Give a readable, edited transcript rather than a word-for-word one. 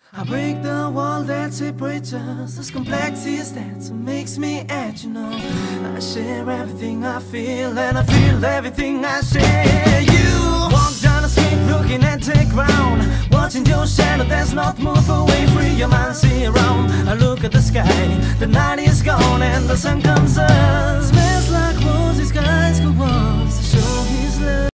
I break the wall that separates us. This complexities that makes me act, you know. I share everything I feel, and I feel everything I share. You walk down the street looking at the ground, watching your shadow that's not move away. Free your mind, see around. I look at the sky, the night is gone and the sun comes up.